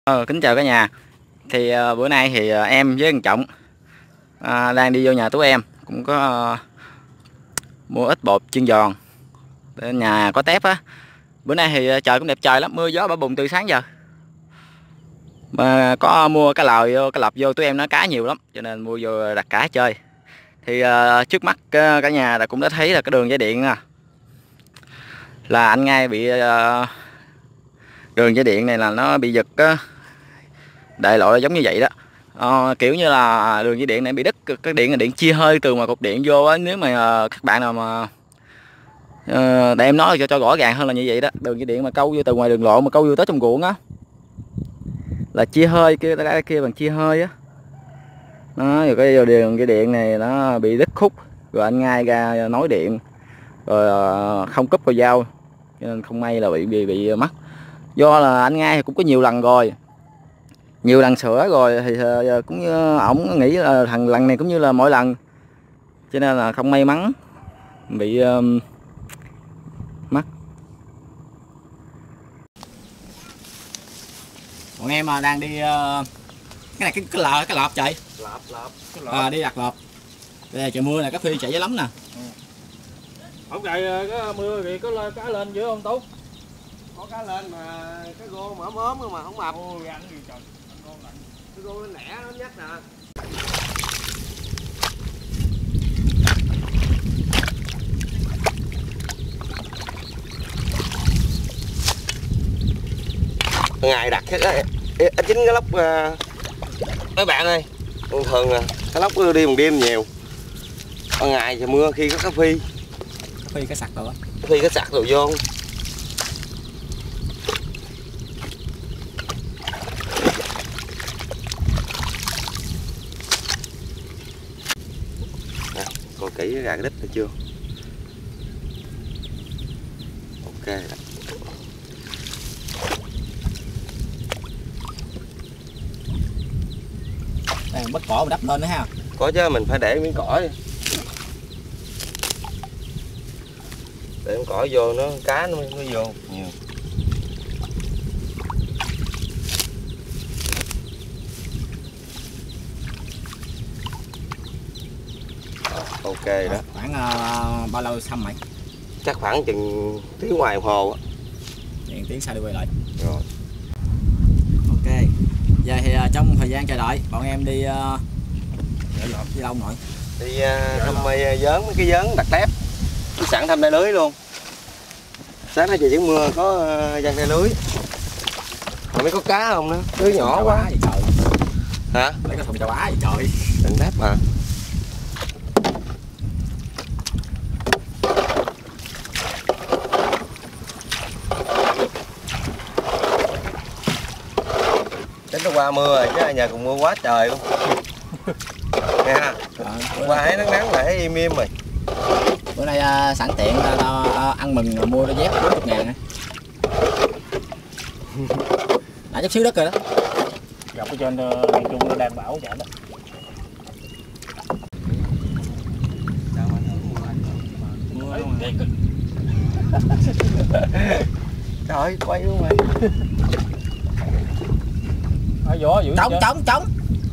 Kính chào cả nhà. Thì bữa nay thì em với anh Trọng đang đi vô nhà Tú em, cũng có mua ít bột chiên giòn để nhà có tép á. Bữa nay thì trời cũng đẹp trời lắm, mưa gió bão bùng từ sáng giờ. Mà có mua cá lòi vô, cá lọc vô, Tú em nó cá nhiều lắm cho nên mua vô đặt cá chơi. Thì trước mắt cả nhà là cũng đã thấy là cái đường dây điện nè, là anh ngay bị đường dây điện này là nó bị giật á. Đại loại giống như vậy đó. Kiểu như là đường dây điện này bị đứt, cái điện là điện chia hơi từ mà cục điện vô á. Nếu mà các bạn nào mà để em nói cho rõ ràng hơn là như vậy đó, đường dây điện mà câu vô từ ngoài đường lộ mà câu vô tới trong ruộng á là chia hơi, kia bằng chia hơi á. Đó, rồi cái đường dây điện này nó bị đứt khúc, rồi anh ngay ra nối điện, rồi không cúp vào dao, cho nên không may là bị mất. Do là anh ngay thì cũng có nhiều lần rồi, nhiều lần sửa rồi, thì cũng như ổng nghĩ là lần này cũng như là mỗi lần, cho nên là không may mắn bị mất. Bọn em đang đi cái này cái lọp chạy lọp. Đi đặt lọp. Đây là trời mưa này, cá phi chạy dữ lắm nè. Không trời có mưa thì có cá lên giữa không Tú? Có cá lên mà cái gô mà ốm mà không mập. Ôi ăn gì trời. Cái gô nó nẻ nó nhách nè. Ngày đặt cái chính cái lóc mấy bạn ơi, thường cái lóc đi bằng đêm nhiều, ban ngày thì mưa khi có cá phi Cái sặc rồi, cái sặc rồi vô. Coi kỹ cái gà cái đít được chưa? Ok đó. đây bắt cỏ mà đắp lên nữa ha. Có chứ, mình phải để miếng cỏ, để miếng cỏ vô nó cá nó mới vô nhiều. Ok đó. Khoảng bao lâu xong mày? Chắc khoảng chừng tiếng ngoài đồng hồ á. Tiếng sau đi quay lại. Rồi. Ok. Giờ thì trong thời gian chờ đợi bọn em đi đi đâu nội? Đi thăm giớn, mấy cái giớn đặt tép. Sẵn thăm đai lưới luôn. Sáng nay trời vẫn mưa có giăng đai lưới. Mà mấy có cá không nữa, lưới nhỏ quá. Vậy trời. Hả? Lấy cái thùng châu Á vậy trời. Đừng tép mà. Tính nó qua mưa rồi chứ nhà cùng mưa quá trời luôn. Nghe ha. Qua thấy nắng nắng lại im im rồi. Bữa nay sẵn tiện ăn mừng mua đôi dép 40.000 á. Đã chút xíu đất rồi đó. Dọc ở trên miền Trung nó đang bão chạy đó. Trời ơi, quay luôn mày. Gió dữ. Trống.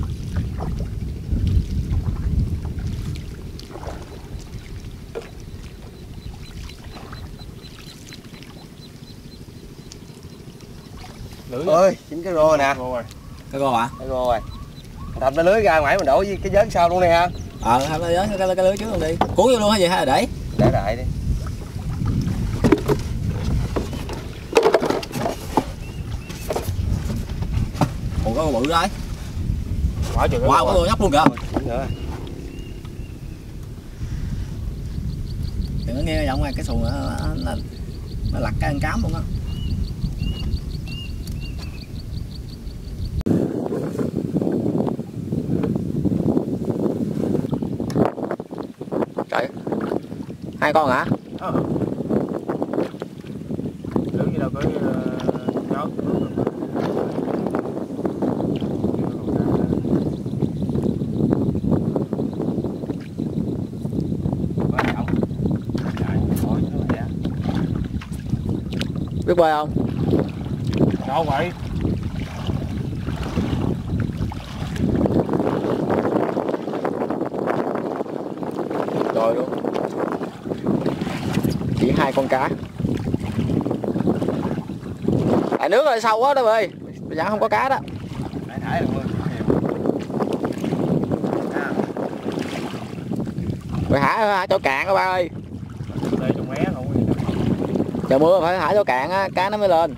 Ơi, chính cái rô nè. Cái gô hả? Cái rô rồi. Thầm cái lưới ra ngoài mình đổ với cái vớn sau luôn đi ha. Thầm cái lưới trước luôn đi. Cuốn vô luôn hay gì hay là để? Để đại đi. Ủa có bự đấy. Wow, có nhóc luôn kìa. Đừng có nghe giọng cái xuồng nó lặt cái ăn cám luôn á. Trời, 2 con hả? Lưỡi gì đâu có gió. Biết bơi không? Đâu vậy? 2 con cá. Tại nước ở sâu quá đó ơi, bây giờ không có cá đó. Thải luôn. Phải thả chỗ cạn các ba ơi. Đây trong mé không. Trời mưa phải thả chỗ cạn á, cá nó mới lên.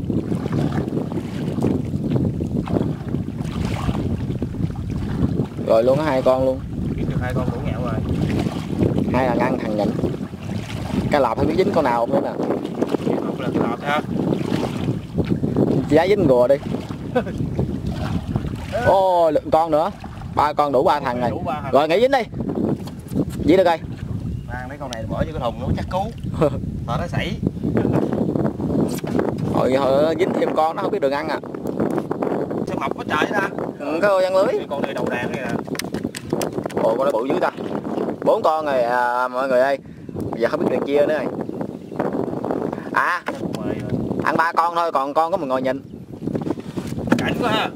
Rồi luôn có 2 con luôn. Kiếm được 2 con đủ nghẹo rồi. 2 là ngăn thằng nhịn. Cá lọp phải biết dính con nào không nữa nè. Không là cái lọt ha. Giá dính rùa đi. Ô, lượng con nữa. 3 con đủ 3 thằng rồi. Rồi nghỉ dính đi. Dính được coi. Mang mấy con này bỏ vô cái thùng nó chắc cứu. Sợ nó sảy. Hồi dính thêm con nó không biết đường ăn à. Sao mập quá trời đó. Có ô giăng lưới. Cái con này đầu đàn này nè. Ồ, con nó bự dữ ta. 4 con rồi mọi người ơi. Bây giờ không biết đường chia nữa rồi. À, ăn 3 con thôi, còn con có mình ngồi nhìn. Cảnh quá ha.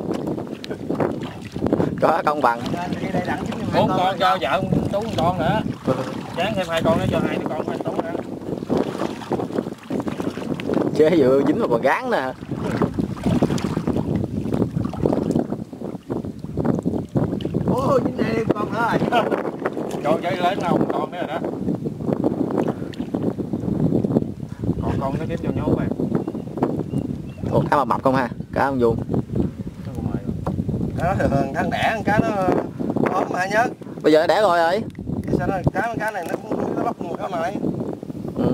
Có công bằng. 4 con cho vợ Tú 1 con nữa. Dán thêm 2 con nữa cho 2 đứa con Tú nữa. Chế vừa dính mà còn gán nè. Ôi, dính đây con nữa rồi. Cho giấy lớn nào 1 con nữa rồi đó. Còn con nó kiếm cho nhố rồi. Ồ, cá mà mập không ha? Cá không vuông. Cá nó tháng đẻ, cá nó ốm mà nhớ. Bây giờ nó đẻ rồi. Sao nó cá này nó bóc một cái mày. Ừ.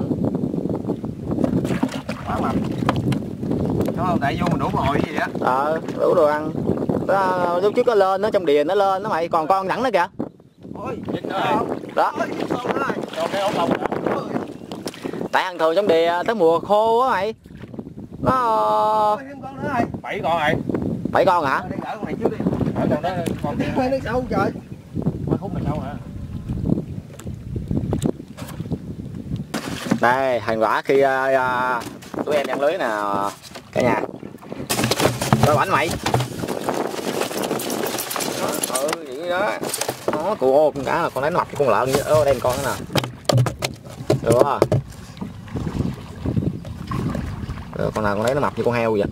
Quá mập. Đúng không? Tại vô mình đủ mồi gì đó. Đủ đồ ăn. Lúc trước nó lên, nó trong điền nó lên nó mày, còn con đẳng nó kìa. Ôi, dính nữa rồi. Đó. Ôi, dính xong nữa rồi. Cho cái ống lông nữa. Tại hàng thường trong đìa tới mùa khô á mày. Nó Ôi, thêm con nữa rồi. 7 con rồi. 7 con hả? Đi gỡ con này trước đi. Ở con đó con kia. Nó sâu trời. Mấy khúc này sâu hả? Đây, thành quả khi tụi em giăng lưới nè cả nhà. Coi bảnh mày. Vậy đó. Nó cụ con cá là con đấy nó mập con lợn như đây con nữa nè. Được không? Rồi, con nào con đấy nó mập như con heo vậy.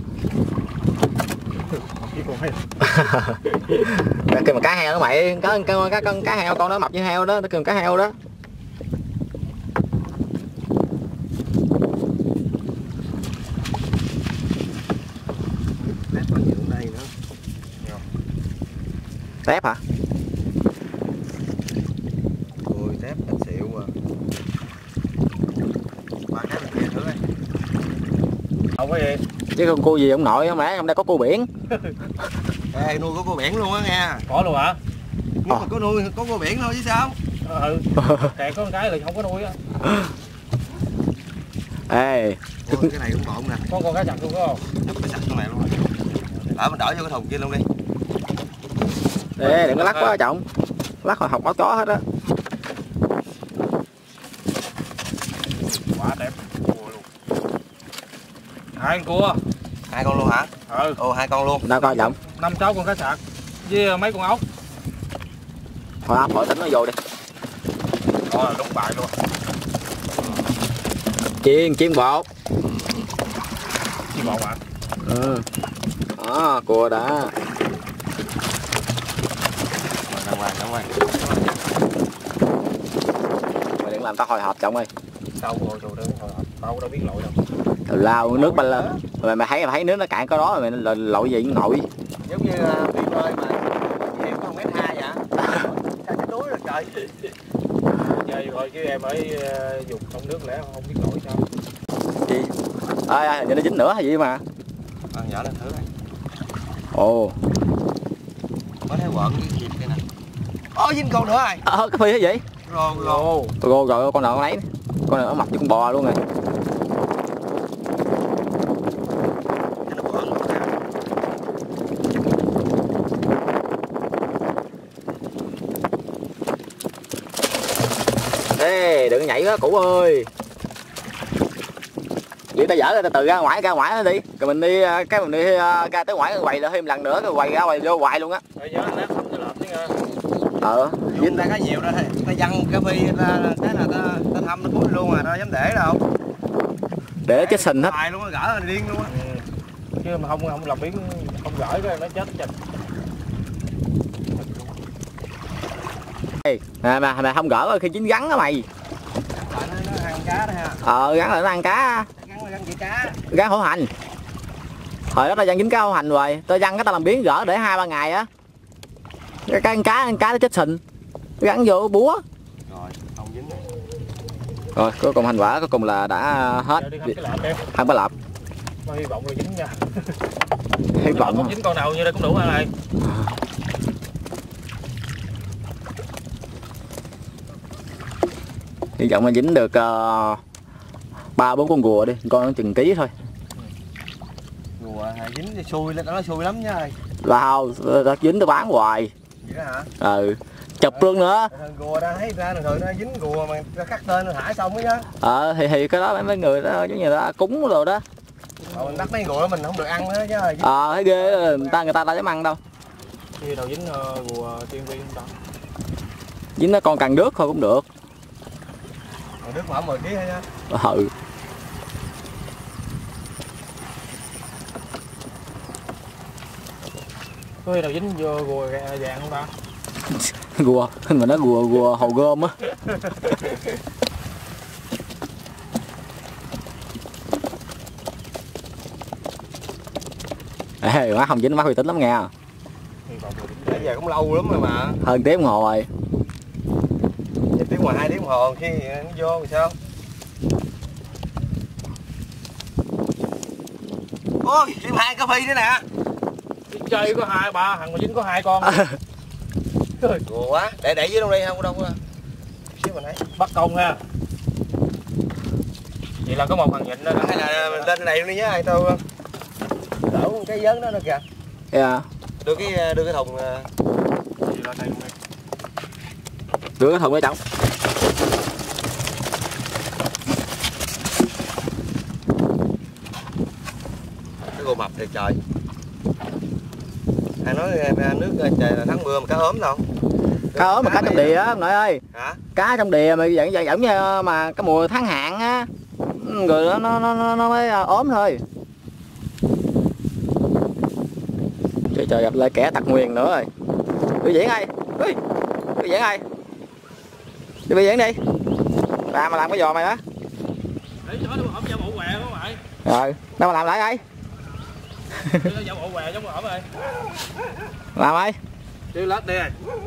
Kêu mà cá heo đó mày, cá heo con nó mập như heo đó, nó kêu cá heo đó. Tép còn nhiều ở đây nữa. Tép hả? Ôi, tép bạch xịu mà. Ba cái bên kia thử đi. Không có gì. Chứ không cua gì ông nội không lẽ trong đây có cua biển. Ê, nuôi có cua biển luôn á nghe. Có luôn hả? Nhưng mà có nuôi có cua biển thôi chứ sao? Ừ. Kẹt có con cái là không có nuôi á. Ê. Ôi, cái này cũng bộn nè. Có con cá chạch luôn có không? Chút phải sạch con này luôn rồi. Đỡ mình đỡ vô cái thùng kia luôn đi. Ê, đừng có lắc quá trọng. Lắc hồi học báo chó hết á. Quá đẹp. Cua luôn. 2 con cua. 2 con luôn hả? Ừ. Ồ, 2 con luôn. Đâu coi trọng. 5-6 con cá sạc với mấy con ốc. Thôi áp hỏi tính nó vô đi. Rồi đúng bài luôn. Chiên bột. Chiên bột hả? Ừ. Đó, cua đã. Đàng hoàng. Mày đừng làm tao hồi hộp trọng ơi. Tao rồi tao đâu biết lội đâu. Lao nước bay lên. Mày thấy nước nó cạn có đó rồi mày lội gì cũng nổi. Giống như đi bơi mà em có 1m2 vậy hả? Sao cái đuối rồi trời. Chơi rồi chứ em phải dùng trong nước lẽ không biết lội sao. Gì? Ê, giờ nó dính nữa hay gì mà. Nhỏ lên thử này. Ồ. Có thấy quợn cái gì đây nè. Ôi, dính con nữa rồi. Cái phi cái gì? Rô. Rồi con nào con ấy. Con này nó mập như con bò luôn rồi. Ê, đừng nhảy quá Cũ ơi. Vậy ta dở ra từ ra ngoài nó đi. Rồi mình đi ra tới ngoài quầy lại thêm lần nữa rồi quầy ra quầy vô hoài luôn á. Rồi nhớ nát không cho lợp chứ nghe. Dính ta có nhiều đó, ta văng cái phi ta cái là ta thăm nó cúi luôn à, ta dám để đâu. để chết sình hết. Luôn á, gỡ điên luôn á. Chứ mà không làm biến không gỡ cái nó chết chừng. Mày không gỡ khi chín gắn á mày. Nó ăn cá đó ha. Gắn lại nó ăn cá. Gắn chỉ cá. Gắn hổ hành. Hồi đó tao dăng dính cá hổ hành rồi, tao dăng cái tao làm biến gỡ để 2-3 ngày á. Cái ăn cá nó chết sình. Gắn vô búa. Rồi, không dính này. Rồi, cuối cùng thành quả cuối cùng là đã hết. Ăn bá lợp. Hy vọng là dính nha. Hy vọng không dính con nào như đây cũng đủ hả này. Hy vọng là dính được 3-4 con rùa đi, con nó chừng ký thôi. Rùa dính thì xui, nó xui lắm nha. Wow, dính tao bán hoài. Vậy đó hả? Ừ. Chụp luôn nữa. Rùa ra thấy ra thường nó dính rùa mà nó cắt tên nó thả xong á chứ. Thì cái đó mấy người đó giống như là cúng rồi đó. Mình bắt mấy rùa đó mình không được ăn nữa chứ. Thấy ghê, người ta đâu dám ăn đâu. Khi đầu dính rùa tiên vi không ta. Dính nó con cần nước thôi cũng được. Còn nước mà 10 kg thôi nha. Ừ. Có khi nào dính vô rùa vàng không ta? Rùa, mà nó rùa hồ gom á. Ê, má không dính má uy tín lắm nghe. Nãy giờ cũng lâu lắm rồi mà. Hơn tiếng đồng hồ rồi. Tiếng ngoài 2 tiếng đồng hồ khi nó vô thì sao? Ôi, thêm 2 cá phi nữa nè. Chơi có 2-3 thằng mà dính có 2 con. Rùa quá, để dưới đâu đây không đâu. Xíu mình thấy. Bắt công ha. Vậy là có một thằng nhịn đó. Hay là mình lên này luôn đi nhá, ai tao đổ cái giớn đó nữa kìa. Yeah. Đưa cái thùng đưa cái thùng ở trong. Cái gồ mập thì trời. Ai nói nước trời là tháng mưa mà cá ốm đâu. Cá ốm mà cá trong đìa á ông nội ơi. Hả? Cá trong đìa mà giống như mà cái mùa tháng hạn á. Rồi nó mới ốm thôi. Trời gặp lại kẻ tặc nguyền nữa rồi. Biểu diễn ơi. Biểu diễn ơi. Đi biểu diễn đi. Mà làm cái giò mày đó. Để cho nó ổng dao bộ què đó mày. Rồi, đâu mà làm lại đây. Dao bộ què giống ổng rồi. Làm ơi. Tiêu lát đi.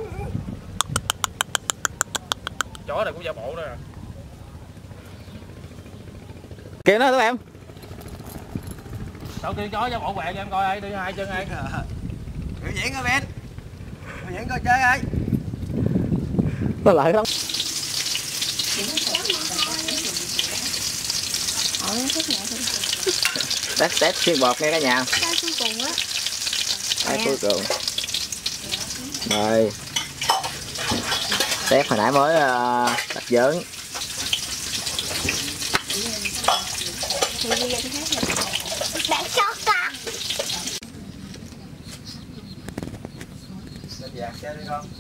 Chó này cũng dao bộ đó nè. Kìa nó tụi em. Đâu kêu chó dao bộ què cho em coi ơi, đưa 2 chân ơi. Biểu diễn coi Ben. Biểu diễn coi chơi ơi. Nó lợi lắm. Test xuyên bột nghe cả nhà. Cái cuối cùng á. Cái cuối cùng. Rồi. Test hồi nãy mới đặt giớn. Để cho con. Lên dạt chơi đi con.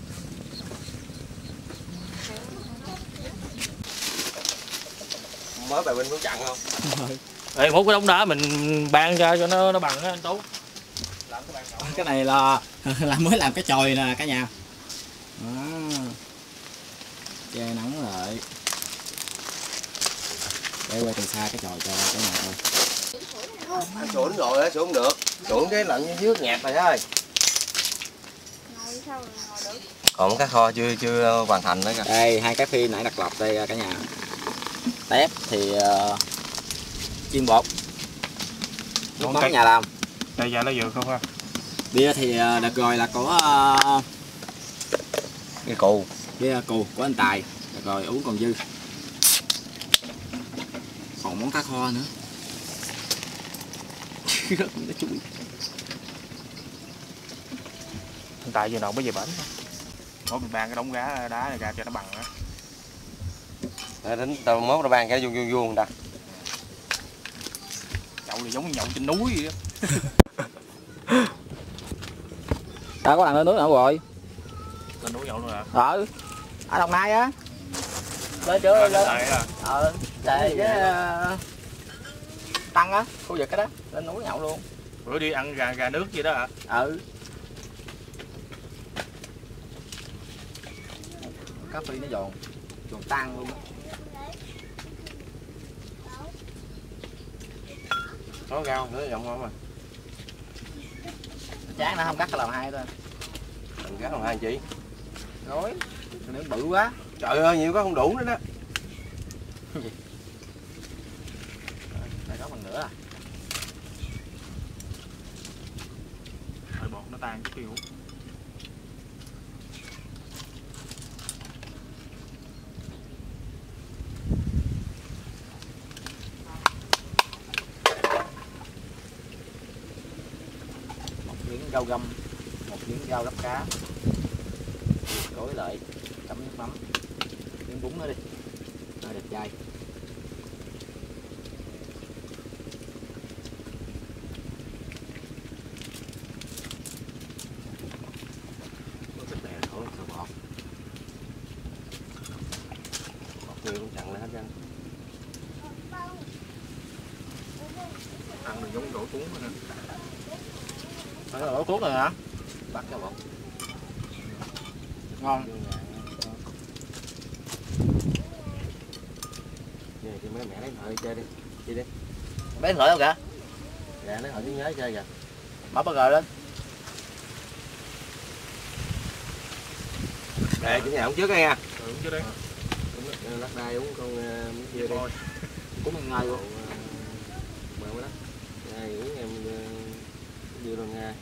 Mới bài binh cũng chặn không? Ê, một cái đống đá mình ban ra cho nó bằng á anh Tú. Làm cái bàn nhỏ. Cái này là mới làm cái chòi nè cả nhà. Che nắng lại. Để quay từ xa cái chòi cho cái nhà thôi. Anh sủn rồi á, sủn không được. Sủn cái lạnh như nước nhạt rồi thôi. Ngồi sao rồi ngồi được. Còn cái kho chưa hoàn thành nữa kìa. Đây 2 cái phi nãy đặt lọc đây cả nhà. Tép thì chiên bột. Nước mắm nhà làm. Đây giờ nó vừa không ha. Bia thì đợt rồi là của Cái cù. bia cù của anh Tài. Đợt rồi uống còn dư. Còn món cá kho nữa. Anh Tài giờ nào mới về bển. Mỗi mình ban cái đống đá này ra cho nó bằng á. Đến tao mốt ra ban cái vuông ta. Nhậu thì giống như nhậu trên núi vậy đó. Đã có lần lên núi nào rồi. Lên núi nhậu luôn hả? Ở Đồng Nai á. Lên chưa lên. À. Chạy chứ Tăng á, khu vực cái đó, lên núi nhậu luôn. Bữa đi ăn gà nước gì đó hả? Ừ. Cá phi nó giòn tan luôn á. Có rau nữa giọng không à. Chán nó không cắt làm hai thôi. Mình cá làm hai chị. Rồi, nó bự quá. Trời ơi nhiều quá không đủ nữa đó. Phải có bằng nữa à. Rồi bột nó tan cái kiểu. Một miếng rau găm, một miếng rau gắp cá. Gói lại, chấm nước mắm. Miếng bún nữa đi. Rồi đẹp trai. Người cũng chặn lại hết trơn. Ăn được giống đổ cuốn rồi nè. Đó là đổ cuốn rồi hả? Bắt cho bột. Ngon. Về thì mấy mẹ lấy thợ chơi đi. Đi đi. Bé thổi không kìa? Dạ lấy thợ tiếng nhớ chơi kìa. Mở burger lên. Để chủ nhà ông trước nha. Ừ, chứ đây. Lắc đai uống con miếng dưa đi. Cũng ngay luôn. Mời quá đó. Đây uống em dưa luôn nha.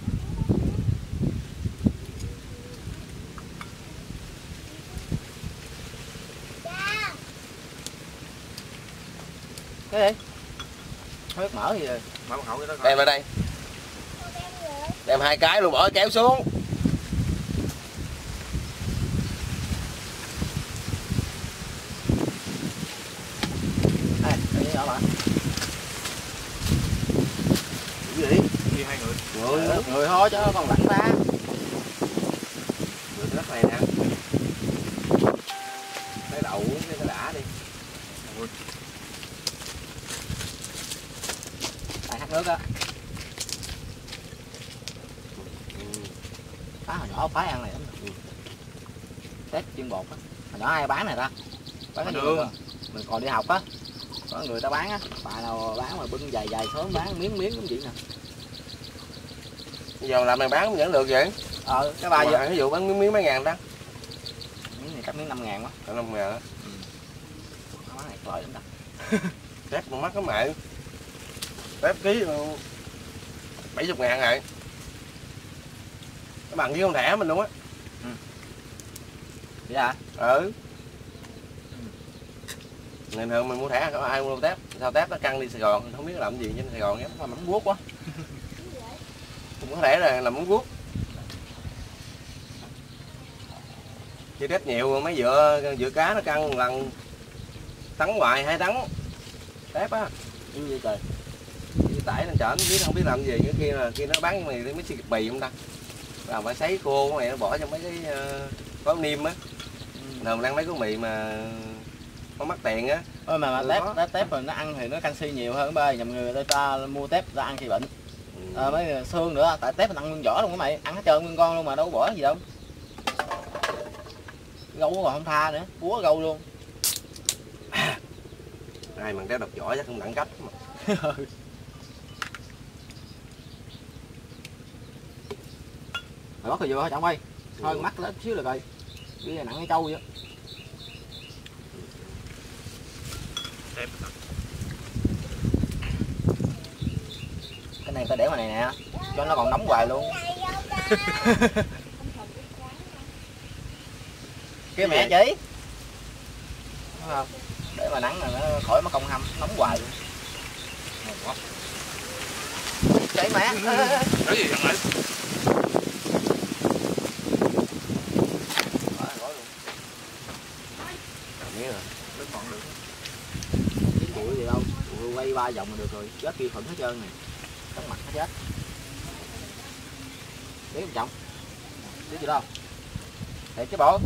Cái gì? Không biết mở gì rồi. Mở khẩu cái đó coi. Đem ra đây. Đem hai cái luôn bỏ kéo xuống. Đây, cái gì nhỏ mà. Cái gì? Đi hai người. Người thôi chứ còn lạnh ra. Người đất này nè. Lấy đậu uống cái nó đã đi. Tại hát nước á. Phá hồi nhỏ phái ăn này lắm. Tép chiên bột á. Hồi nhỏ ai bán này ta? Bán cái gì mình còn đi học á. Có người ta bán á, bà nào bán mà bưng dài sớm bán miếng cũng vậy nè. Bây giờ làm này bán cũng vẫn được vậy. Cái bà giờ ví dụ bán miếng mấy ngàn đó. miếng này cắt miếng 5.000 quá. 5 ngàn á. Món này lợi lắm ta. Tép con mắt có mẹ. Tép ký 70 ngàn rồi. Nó bằng với con thẻ mình luôn á. Vậy hả? Ừ. Ngày thường mình mua thẻ có ai mua tép. Sao tép nó căng đi Sài Gòn không biết làm gì trên Sài Gòn nhé. Mà mắm guốc quá. Cũng có thể là làm món guốc. Chứ tép nhiều mấy dựa cá nó căng lần tấn hoài 2 tấn tép á. Như vậy trời. Cái tải lên chở biết không biết làm gì cái kia nó bán cái này mấy xì bì không ta. Làm phải sấy khô cái này nó bỏ trong mấy cái có niêm á. Thường đang mấy cái mì mà có mắc tiền á. Ôi mà tép rồi nó ăn thì nó canxi nhiều hơn bơi, nhầm người ta mua tép ra ăn thì bệnh. Mấy xương nữa, tại tép mình ăn nguyên vỏ luôn á mày, ăn hết trơn nguyên con luôn mà đâu có bỏ gì đâu. Gâu còn không tha nữa, búa gâu luôn. Ai mà tép độc vỏ chắc không đẳng cấp mà. Mày bắt rồi vừa hả trọng ơi. Thôi mắt lên xíu là rồi. Cái này nặng cái trâu vậy. Tép. Cái này ta để ngoài này nè, cho nó còn nóng hoài luôn. Cái mẹ chị. Đúng không? Để mà nắng là nó khỏi mất công hâm, nóng hoài luôn. Chị mẹ. Cái gì ăn lại? Đến còn được. Cái bụi gì đâu, quay 3 vòng là được rồi, chết kia thuận hết trơn này. Cắn mặt nó chết. Biết không trọng? Biết gì đâu? Thiệt chứ bộ.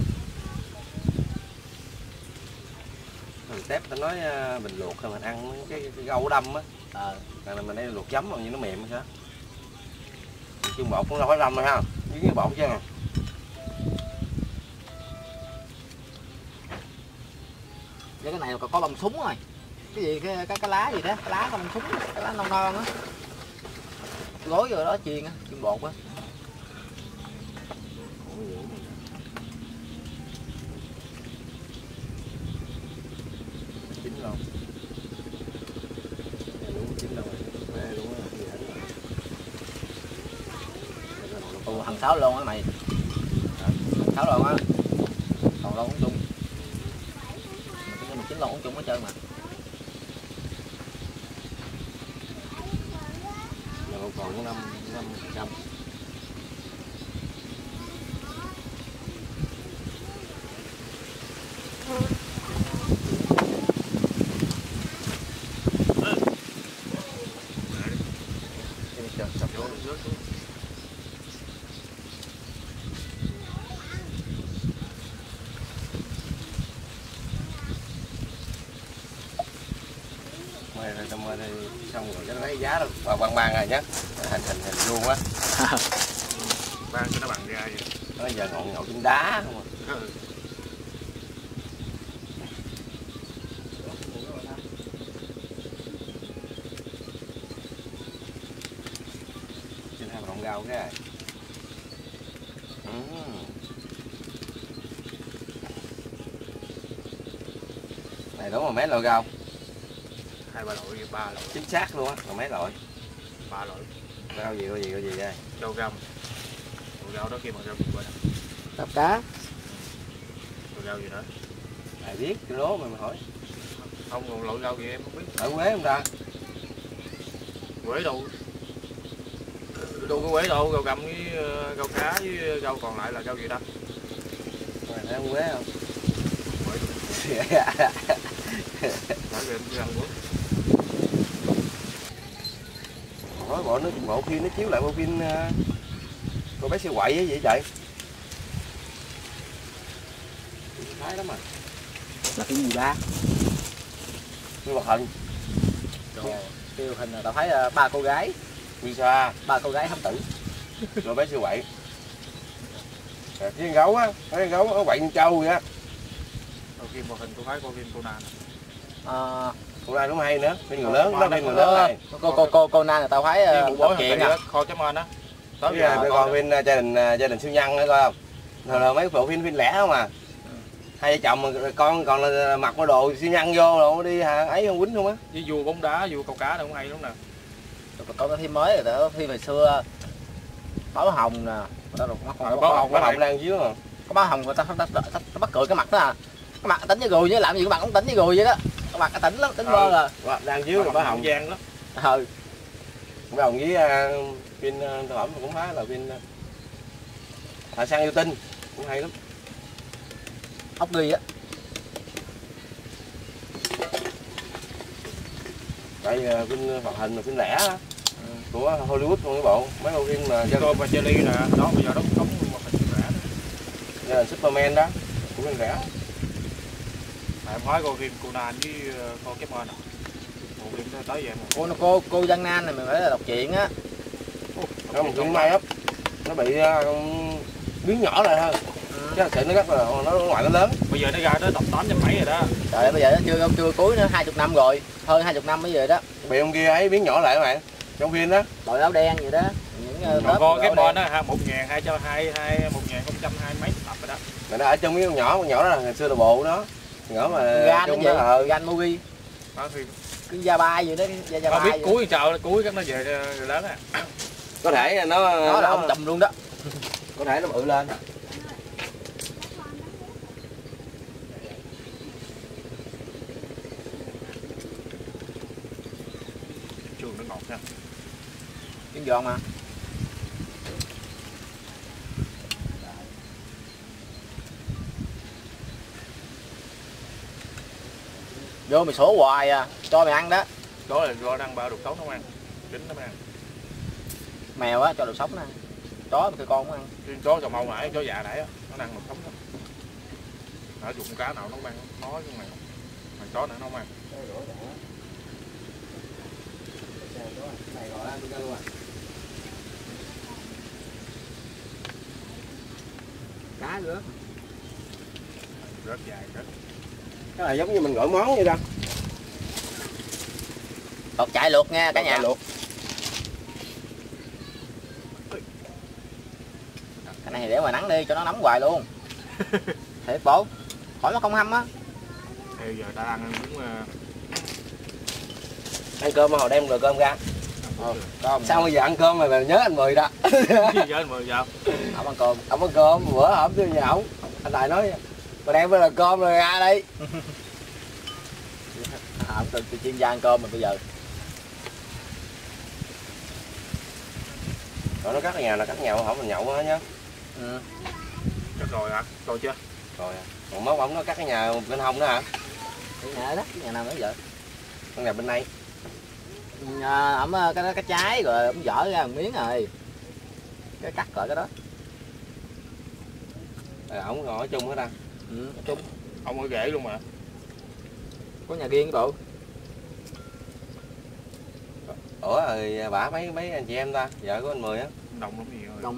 Tép ta nói bình luộc rồi mình ăn cái gâu đâm á. Là mình đây luộc chấm mà như nó mềm sao? Chung bột cũng đâu phải răm rồi ha, với cái bột chứ. Với cái này có bông súng rồi. Cái gì cái lá gì đó, cái lá bông súng, cái lá non non á. Gối rồi đó chiên á, chiên bột á. Chín luôn. Đúng chín luôn. Đúng rồi. Thằng 6 luôn á mày. Thằng 6 luôn á. Còn lâu cũng chung. Mình 9 lon cũng chung hết trơn mà. Giờ còn có 5%. Trong đây xong rồi cái lấy giá đó bằng rồi nhé, hình luôn á. Ban cho nó bằng ra vậy. Nó giờ ngộ trên đá không à. Trên 2 đồng rau cái này. Này đúng mà mấy loại rau? 2-3 loại, 3 loại. Chính xác luôn á, là mấy loại? 3 loại. Rau gì đây? Rau răm. Rau đó kia mà rau gì quên. Đập cá. Rau gì đó? Ai biết, cái lố mà hỏi. Không, còn loại rau gì em không biết. Ở Quế không ta? Quế đâu? Đâu có quế đâu, rau răm với rau cá với rau còn lại là rau gì đó? Mày thấy không Quế không? Bởi vì em chưa ăn bữa. Nói bộ phim nó chiếu lại bộ phim cô bé siêu quậy ấy vậy trời. Thái lắm à. Là phim gì ba? Phim hoạt hình. Phim hoạt hình là tao thấy 3 cô gái. Visa. 3 cô gái hám tử. Cô bé siêu quậy. Cái con gấu á, cái con gấu nó quậy con trâu vậy á. Phim hoạt hình tôi thấy coi phim Conan. Conan cũng hay nữa, phim người lớn đó, phim người lớn này. Conan là tao thấy đọc truyện à. kho chấm anh á. Tới giờ tôi coi phim gia đình siêu nhân nữa coi không? Rồi là mấy bộ phim lẻ không à. Hai vợ chồng mà con còn là mặc cái đồ siêu nhân vô rồi đi ấy không quýnh không á. Với vua bóng đá, vua câu cá đâu cũng hay lắm nè. Có cái phim mới rồi đó, phim hồi xưa báo hồng nè. Báo hồng đang chiếu mà. Có báo hồng người ta bắt cười cái mặt đó à. Cái mặt tính với gùi với làm gì cái mặt cũng tính với gùi vậy đó. Cái mặt tỉnh lắm, tỉnh vơ rồi. Đang chiếu rồi báo hồng Giang lắm. Báo hồng với phim thực phẩm cũng khá là phim Thợ săn yêu tinh cũng hay lắm. Ốc ghi á. Tại phim hoạt hình là phim lẻ á. Của Hollywood không cái bộ mấy bộ phim mà Tom và Jerry nè, đó bây giờ nó cũng đóng hoạt hình phim rẻ đó. Như là Superman đó cũng phim rẻ. Em nói coi phim Conan với con Chém Ơn. Bộ phim tới vậy mà. Cô Giang Nan này mình phải là đọc truyện á. Nó một phim may lắm. Nó bị biến nhỏ lại thôi. Chứ thật sự nó rất là nó ngoài nó lớn. Bây giờ nó ra tới tập 8 mấy rồi đó. Trời ơi, bây giờ nó chưa cuối nữa, 20 năm rồi, hơn 20 năm mới về đó. Bị ông kia ấy biến nhỏ lại các bạn. Trong phim đó. Đội áo đen vậy đó. Những con Chém Ơn á, 1.220 mấy tập rồi đó. Mà nó ở trong cái con nhỏ đó là ngày xưa là bộ đó. Nhỏ mà Gan trong đó đó gì? Gan movie. Đó phim. Cứ da ba gì đó, da Không ba. biết cuối chào cuối cái nó về người lớn á. Có thể nó là ông chùm luôn đó. Có thể nó bự lên. Trường nó ngọt nha. Chuyên giòn mà. Vô mày sổ hoài à, cho mày ăn đó. Đó là do đang bao đồ sống nó ăn. Kính nó ăn. Mèo á cho đồ sống nè. Chó thì con cũng ăn. Chó trầu mâu nãy, chó già nãy á, nó ăn đồ sống đó. Ở dụng cá nào nó không ăn, nói với mày. Mà chó này nó không ăn. Này gọi ăn luôn à. Cá nữa. Rất dài rất. Cái này giống như mình gọi món vậy đó. Cột chạy luộc nha cả nhà. Luộc. Cái này để ngoài nắng đi cho nó nóng hoài luôn. Thiệt bộ. Khỏi nó không hâm á. Bây giờ ta ăn cũng Ăn cơm mà hồi đem rồi cơm ra. Cơm. Sao bây giờ ăn cơm mà nhớ anh Mười đó. gì vậy anh Mười sao? Không ăn cơm. Ông ăn cơm bữa hổm tôi nhà ổng. Anh Tài nói mà đem về là cơm rồi ra đây. Không tôi chuyên gia ăn cơm mà bây giờ. Rồi nó cắt ở nhà là cắt nhậu hổm mình nhậu hết nhá. Ừ. Chắc rồi hả? Rồi chưa? Rồi. Còn mốt ổng nó cắt cái nhà bên hông đó hả? Cái nhà đó, cái nhà nào nữa vậy? Con nhà bên đây. Ổng cái trái rồi ổng vỡ ra một miếng rồi. Cái cắt rồi cái đó. Ổng ngồi ở chung hết ta. Ừ, chung. Ông ở rễ luôn mà. Có nhà riêng cái bộ. Ủa rồi bả mấy anh chị em ta, vợ của anh Mười á. Đông lắm gì rồi. Đông.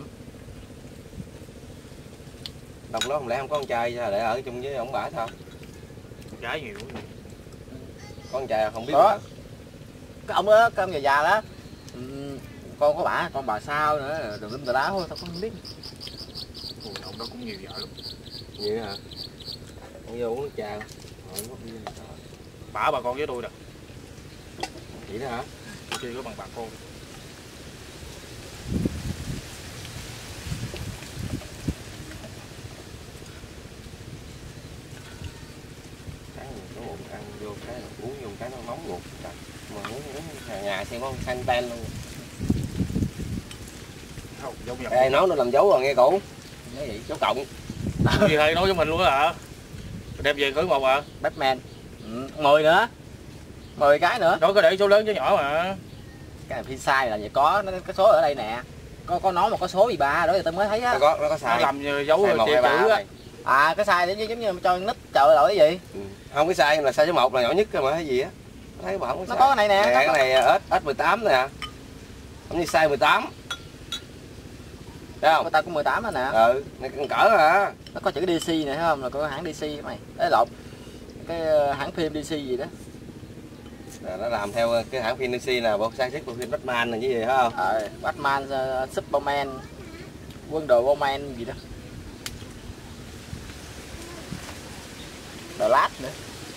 Đông đó không lẽ không có con trai sao để ở chung với ổng bả sao? Trái nhiều. Có con trai không biết. Có. Cái ông đó, cái ông già già đó. Con có bả, con bà sao nữa, đừng tùm lá thôi, tao không biết. Ủa, ông đó cũng nhiều vợ lắm. Vậy hả? Ông vô uống nước trà. Bà con với tôi nè. Vậy đó hả? Chưa có bằng bà con. Cái nó bụng ăn vô cái uống vô cái nó nóng ruột. Mà uống nhà xem có xanh ten luôn. Không, giống như Ê, nói nó làm dấu rồi nghe cụ. Nói vậy, dấu cộng. gì hay nói với mình luôn á hả? Đem về khởi một à? Batman. 10 nữa. 10 cái nữa. Đó có để số lớn số nhỏ mà. Cái này phi sai là vậy có nó cái số ở đây nè. Có nói mà có số gì ba đó thì tôi mới thấy á. Nó có sai. Nó làm dấu sai 1, chữ 2, 3 á. À cái sai để giống như cho nít trời lỗi cái gì? Không, cái sai là sai số 1 là nhỏ nhất mà cái gì á. Thấy bảo không có Nó sai. có cái này nè. Cái này S18 nè. Không như size 18. Thấy không? Người ta cũng 18 đó nè. Này cần cỡ hả? Nó có chữ DC này thấy không? Là có hãng DC mày. Đấy lộn. Cái hãng phim DC gì đó. Nó làm theo cái hãng phim DC nè, bộ sản xuất của phim Batman này chứ gì phải không? Batman, Superman, Wonder Woman gì đó. The Last nữa.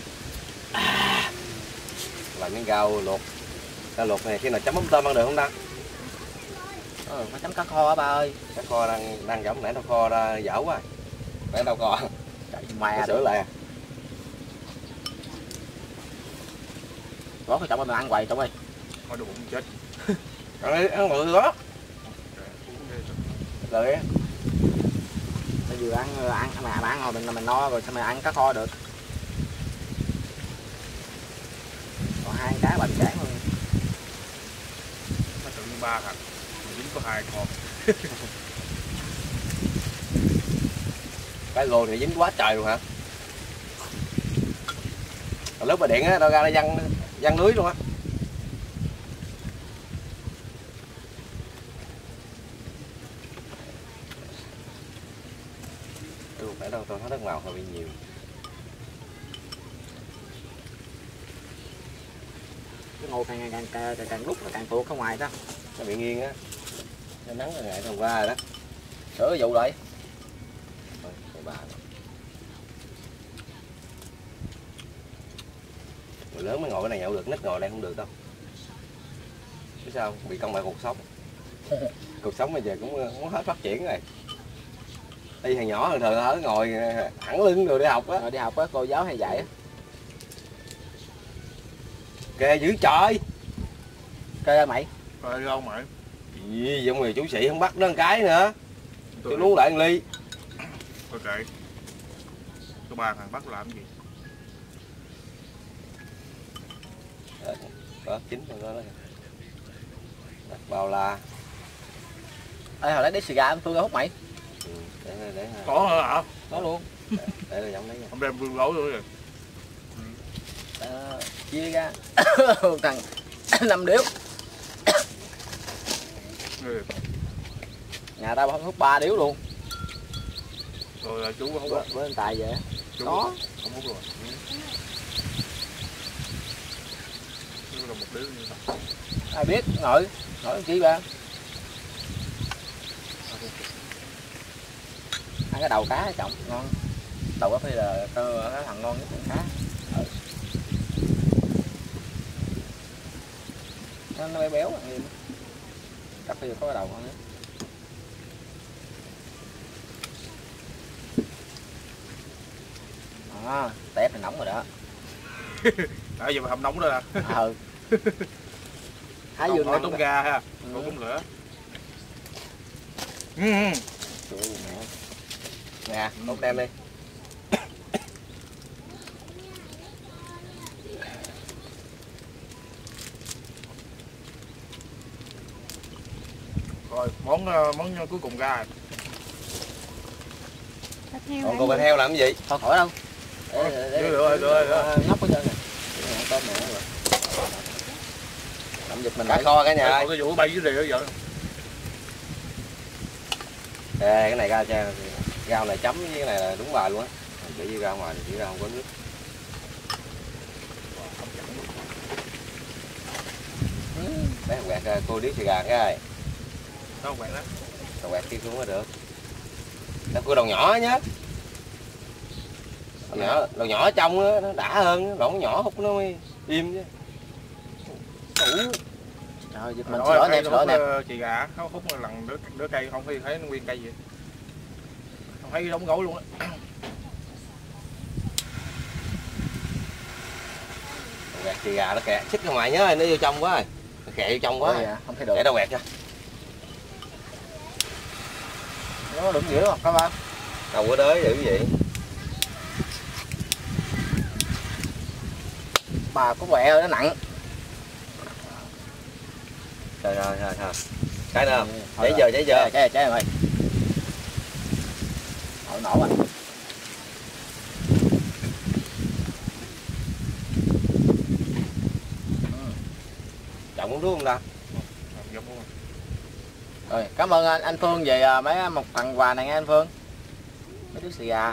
Làm miếng rau luộc. Rau luộc này khi nào chấm mắm tôm ăn được không ta? Phải chấm cá kho á ba ơi. Cá kho đang giống nãy đâu kho ra dở quá. Nãy đâu kho. Trời mẹ Sửa lại à. Có cái trọng mình ăn hoài trọng ơi. Thôi đồ bụng chết. Ăn bự đó. Rồi á. Bây giờ ăn mà ăn hồi mình no rồi sao mà ăn cá kho được. Còn 2 cá bánh cản luôn. Nó tự nhiên 3 thằng. Mà dính có 2 con. Cái lô này dính quá trời luôn hả? Rồi lúc mà điện á, đâu ra nó văng lưới luôn á. Phải đâu tôi thấy nước màu hơi bị nhiều. Cái ngô càng lúc là càng tuột ở ngoài đó. Nó bị nghiêng á. Nó nắng là ngày hôm qua rồi đó. Sửa vụ rồi. Thôi, bà. Người lớn mới ngồi cái này nhậu được, nít ngồi đây không được đâu. Biết sao? Bị công bại cuộc sống. Cuộc sống bây giờ cũng hết phát triển rồi. Đi thằng nhỏ thường ở ngồi thẳng lưng rồi đi học á. Rồi đi học á, cô giáo hay dạy á. Kệ dữ trời. Kê mày. Rồi không mày. Gì giống người chú sĩ không bắt nó một cái nữa. Tôi nuốt lại một ly. Thôi kệ. Có 3 thằng bắt làm gì? Có 9 rồi đó. Bao la. Ê hồi nãy đi xì gà tôi ra hút mày. Để Có hả? Có luôn. để là giống đấy nha. Không đem vương lỗ nữa rồi. Chia ra. Thằng 5 điếu. Ừ. Nhà tao hút 3 điếu luôn. Rồi chú có hút Với anh Tài vậy. chú Có. không hút rồi. Chú là một đứa như vậy. Ai biết, ngồi chi ba. Ăn cái đầu cá trọng ngon. Đầu cá phi là cái thằng ngon nhất con cá. Ừ. Nó béo béo ăn cá phi có cái đầu ngon nhất. Tép thì nóng rồi đó. Nãy giờ mà hầm nóng đó nè. Ừ. Thái dương ngon tôm gà ha. Ừ. Còn cũng lửa. Nè, không đem đi. Rồi món cuối cùng ra. Thịt heo Còn hả? con thịt heo làm cái gì? Thôi khỏi đâu. Được rồi. Ngóc hết trơn nè. Tôm này rồi. Làm giật mình Cá lại. kho cả nhà ơi. Cái vụ bay dưới rìa vậy. Ê, cái này rau này chấm với cái này là đúng bài luôn á. Chỉ với rau ngoài thì chỉ rau không có nước. Đấy, quẹt cô điếu xì gà cái. Đâu quẹt đó. Rồi quẹt kia xuống mới được. Đó, cua đầu nhỏ nhé. Đầu nhỏ ở trong đó, nó đã hơn, đầu nhỏ hút nó mới im chứ. Trời giật mình xin lỗi nè. Chị gà nó hút lần đứa cây không thấy nó nguyên cây gì. Không thấy đóng gối luôn á. Quẹt xì gà nó kẹt, xích ra ngoài nhớ, nó vô trong quá rồi. Nó kẹt vô trong quá. Dạ, không thấy được. Để đâu quẹt cho. Nó đụng dữ không các bạn? Đâu có đới dữ vậy. Bà có quẹ nó nặng. Thôi. Cái nào? Cháy giờ. Cháy rồi. Nổ à. Trọng uống thuốc không ta? Rồi, cảm ơn anh Phương về mấy một phần quà này nghe anh Phương. Mấy đứa xì gà.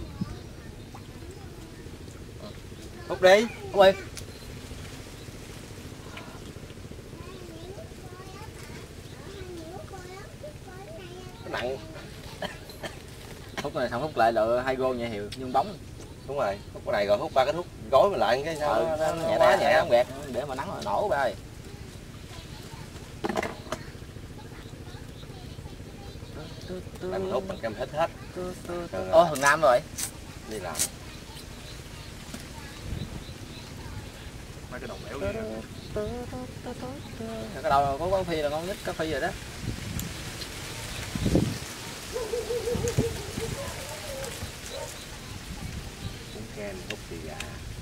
Hút đi. Hút đi. Nặng. Hút này xong hút lại lựa 2 gô nhẹ hiệu nhung bóng. Đúng rồi, hút cái này rồi hút 3 cái hút gói mình lại cái sao nó nhẹ không gẹt để mà nắng rồi nổ ba ơi. Mình hút mình kem hết. Ô Thường Nam rồi. Đi làm. Mấy cái đầu béo vậy. Cái đầu có phi là ngon nhất, cá phi rồi đó. Uống kem hút xì gà.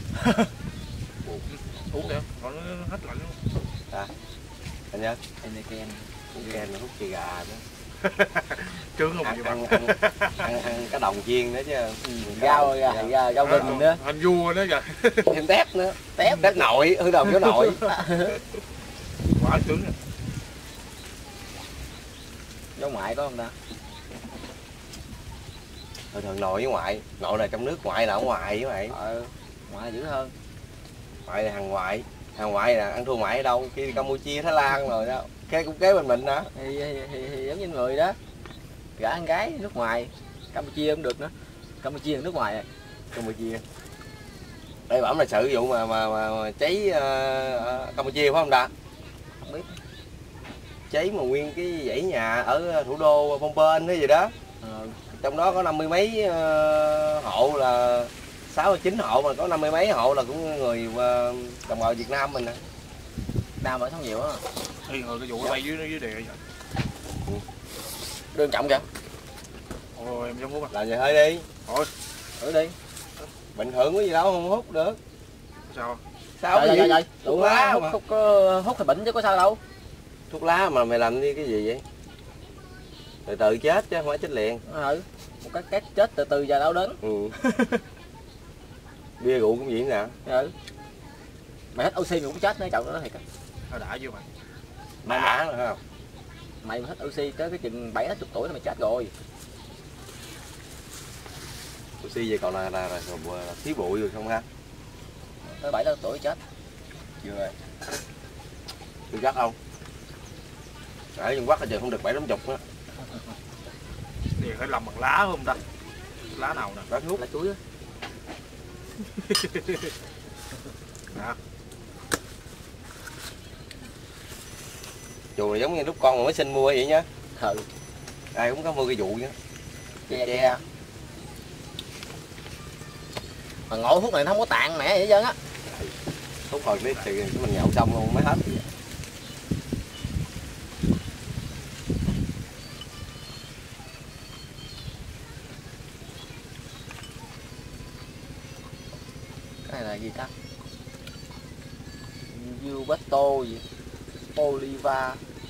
Uống kìa, còn nó hết lạnh luôn. Anh nhớ. Em kem. Uống kem hút xì gà đó. Trứng không Ăn cái đồng chiên nữa chứ. Rau gừng nữa. Hình vua nữa kìa. Thêm tép nữa. Tép nội, hư đồng chỗ nội. Quả trứng à. Dấu ngoại có không ta? Thường nội với ngoại. Nội là trong nước, ngoại là ở ngoài với mày. Ngoại dữ hơn. Ngoại là hàng ngoại. Hàng ngoại là ăn thua ngoại ở đâu? Khi Campuchia, Thái Lan rồi đó. Cũng kế bên mình đó. Thì giống như người đó. Gả con gái nước ngoài. Campuchia cũng được nữa. Campuchia là nước ngoài rồi. Campuchia. Đây bẩm là sự vụ mà cháy Campuchia phải không ta? Không biết. Cháy mà nguyên cái dãy nhà ở thủ đô Phnom Penh hay gì đó. Trong đó có 50 mấy hộ là 69 hộ mà có 50 mấy hộ là cũng người đồng bào Việt Nam mình nè. Nam ở sống nhiều á. Thì rồi cái vụ nó bay dưới đè vậy. Đơn trọng kìa. Ôi em giống hút à. Làm vậy hơi đi. Thôi. Thử đi. Bình thường có gì đâu không hút được. Sao? Sao cái gì? Thuốc lá hút thì bệnh chứ có sao đâu. Thuốc lá mà mày làm đi cái gì vậy? Từ từ chết chứ không phải chết liền. Một cái cách chết từ từ và đau đớn. Bia rượu cũng vậy nè. Mày hết oxy mày cũng chết nữa chậu đó thiệt á. Thôi đã chưa mày. Đã rồi không? Mày mà hết oxy tới cái chừng 70-80 tuổi là mày chết rồi. Oxy vậy còn là thiếu bụi rồi không ha? Tới 70-80 tuổi chết. Chưa rồi. Chưa chắc không? Ở Trung Quốc giờ không được 70-80 á. Thì phải làm bằng lá không ta? Lá nào nè? Lá thuốc. Lá chuối á. Chùa này giống như lúc con mới sinh mua vậy nhá. Ừ. Ai cũng có mua cái vụ nhá. Che. Mà ngộ thuốc này nó không có tạng mẹ vậy trơn á. Thuốc hồi biết thì mình nhậu xong luôn mới hết. Cái này là gì ta? Gilberto gì? Oliva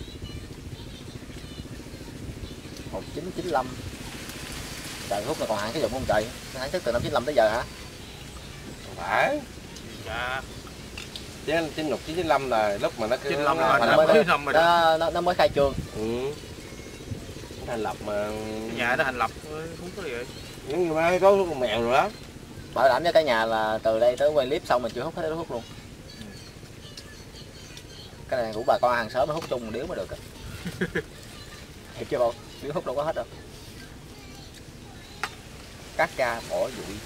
1995. Trời, hút là còn hạn cái dụng không trời? Sản xuất từ năm 95 tới giờ hả? Không phải. Dạ. Chứ 1995 là lúc mà nó cứ 95 nó là thành năm lập mới á. năm rồi đó. Nó mới khai trương. Ừ. Nó thành lập mà Cái nhà nó thành lập không có gì vậy. những người mai có con mèo rồi đó. Bảo đảm cho cả nhà là từ đây tới quay clip xong mình chưa hút hết hút luôn. Cái này của bà con hàng xóm nó hút chung một điếu mới được á. Thiệt chưa không? Điếu hút đâu có hết đâu. Cắt ra bỏ bụi.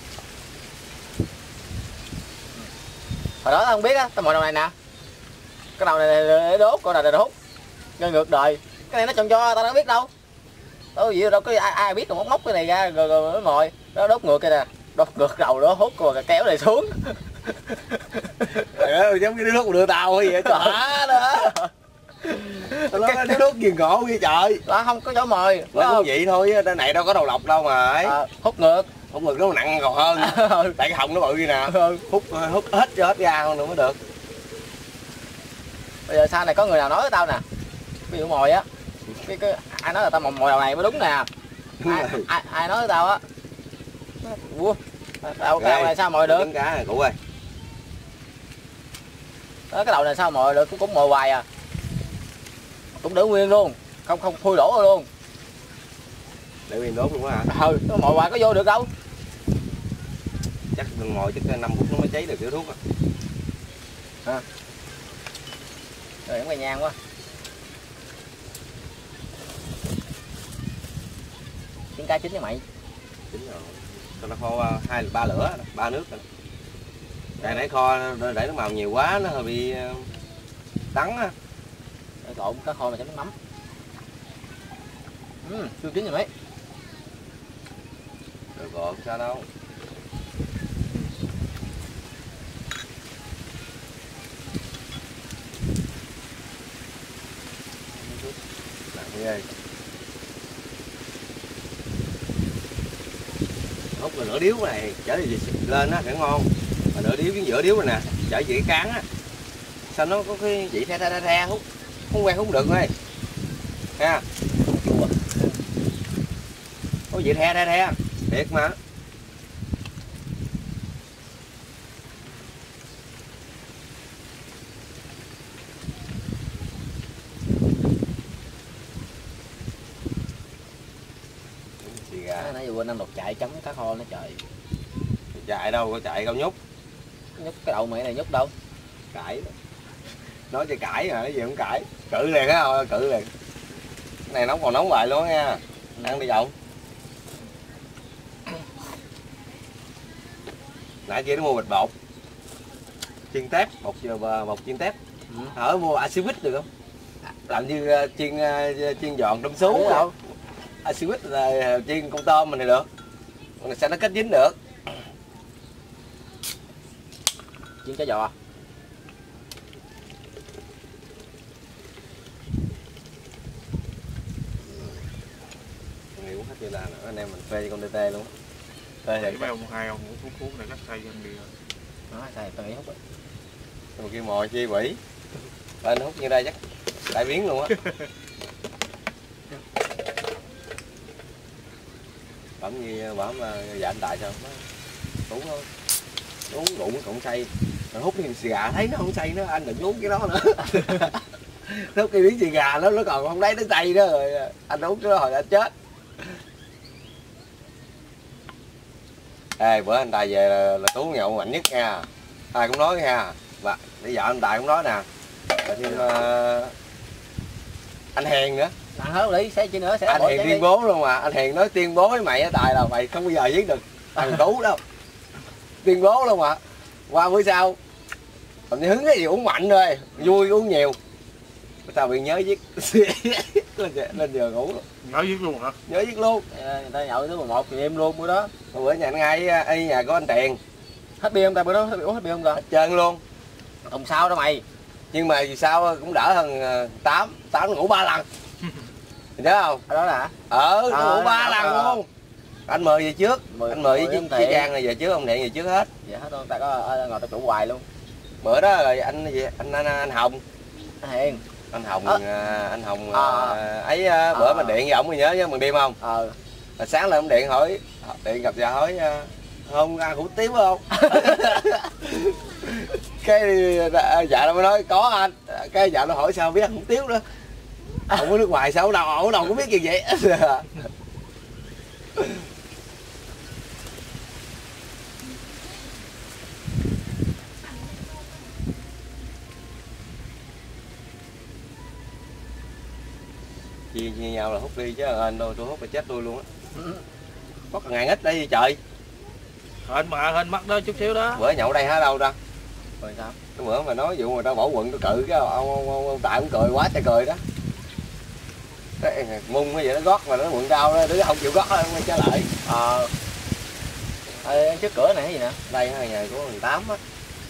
Hồi đó tao không biết á, tao mồi đầu này nè. Cái đầu này để đốt, con này để hút. Ngược ngược đời. Cái này nó trồng cho tao đâu biết đâu. Tao gì đâu có ai biết còn móc cái này ra rồi nó ngồi, nó đốt ngược cái nè. Đốt ngược đầu đó hút rồi kéo này xuống. Trời ơi, giống cái đứa thuốc đưa tao hay vậy trời đó. Nó đứa thuốc gì ngộ vậy trời. Đó không có chỗ mồi. Nó cũng vậy thôi, cái này đâu có đầu lọc đâu mà ấy. Hút ngược. Hút ngực nó nặng còn hơn. Tại cái họng nó bự vậy nè. Hút hết cho hết ra không nữa mới được. Bây giờ sau này có người nào nói với tao nè, ví dụ mồi á, cái ai nói là tao mồi đầu này mới đúng nè. Ai nói với tao á, ủa tao cái đầu này sao mồi được? Trứng cá này cụ ơi. Đó, cái đầu này sao mồi được, cũng mồi hoài à, cũng để nguyên luôn, không thui đổ rồi luôn. Để nguyên đốt luôn á hả? Ừ, nó mồi hoài có vô được đâu. Chắc đừng ngồi chắc 5 phút nó mới cháy được kiểu thuốc á. Rồi em quay nhang quá. Trứng cá chín với mày. Chín rồi. Cho nó kho 2-3 lửa, 3 nước rồi. Đây nãy kho để nó màu nhiều quá nó hơi bị đắng á. Để trộn cá kho mà chấm nước mắm. Chưa chín rồi mấy. Được rồi, không sao đâu. Ghê. Hút là nửa điếu này chở gì lên á sẽ ngon, mà nửa điếu với giữa điếu này nè chở gì cái cán á sao nó có cái vị the hút không quen hút được thôi ha, có vị the thiệt mà. Nãy giờ quên ăn đột chạy chấm cá kho nó trời. Chạy đâu có chạy đâu nhúc. Nhúc cái đầu mày này nhúc đâu? Cãi. Nói cho cãi hả, cái gì không cãi. Cự liền á, thôi cự liền. Cái này nóng còn nóng hoài luôn nha. Ăn đi dọng. Nãy kia nó mua bịch bột. Chiên tép, bột chiên tép. Ở mua axit được không? Làm như chiên giòn tôm sú đâu. Axit là chiên con tôm mình này được. Còn này sao nó kết dính được? Chiên cá giò. Nghĩ cũng hết chưa là nữa, anh em mình phê cho con DT luôn. Phê thì mấy ông hai ông hút này cắt xay cho anh đi rồi. Đó, xài tao nghĩ hút á. Mà kia mồi chi quỷ. Lên hút như đây chắc đại biến luôn á. Bấm như bấm dạ anh Đại sao uống thôi. Uống rượu cộng say. Rồi hút thêm xì gà thấy nó không say nó anh đừng uống cái đó nữa. lúc kia miếng xì gà nó còn không lấy tới tay đó rồi anh uống cái hồi anh chết. Ê, bữa anh Tài về là Tú nhậu mạnh nhất nha, ai cũng nói nha, và bây giờ anh Tài cũng nói nè, rồi thêm anh Hèn nữa. Ăn hết đi, sẽ chi nữa sẽ Anh Hèn tuyên bố luôn mà, anh Hèn nói tuyên bố với mày á Tài là mày không bao giờ giết được thằng Tú đâu, tuyên bố luôn mà. Qua bữa sau còn hứng cái gì uống mạnh thôi, vui uống nhiều, sao bị nhớ giết lên giờ ngủ luôn. Nhớ giết luôn hả? Nhớ giết luôn. người ta nhậu tới 11 thì em luôn bữa đó. Bữa nhà anh ngay ở nhà có anh Tiền. Hết bia không ta bữa đó, uống hết bia không ta? Hết trơn luôn. Không sao đâu mày. Nhưng mà vì sao cũng đỡ hơn 8 nó ngủ 3 lần. Nhớ không? Ở đó là hả? Nó ngủ 3 lần luôn. Anh mời về trước, anh mời với chị Trang này về trước, ông Thiện về trước hết. Dạ hết luôn, ta có ngồi ta chủ hoài luôn. Bữa đó rồi anh Hồng. Hiền. Anh Hồng ấy bữa mình điện với ổng nhớ chứ, mình đêm không? Sáng lên ông điện hỏi, điện gặp vợ hỏi không ăn hủ tiếu không? Cái vợ nó mới nói có anh, cái vợ nó hỏi sao biết ăn hủ tiếu nữa, không có nước ngoài sao ở đâu cũng biết như vậy. Chia nhau là hút đi chứ anh đâu tôi hút là chết tôi luôn á. Có cả ngàn ít đây trời. Hên mắt đó chút xíu đó. Bữa nhậu đây hả đâu ta? Rồi sao? Cái bữa mà nói vụ mà tao bỏ quần tôi cự cái ông Tài cũng cười quá trời cười đó. Cái mung cái gì nó gót mà nó quần đau đó, đứa không chịu gót đó quay trở lại. Trước cửa này cái gì nè? Đây là nhà của thằng Tám á.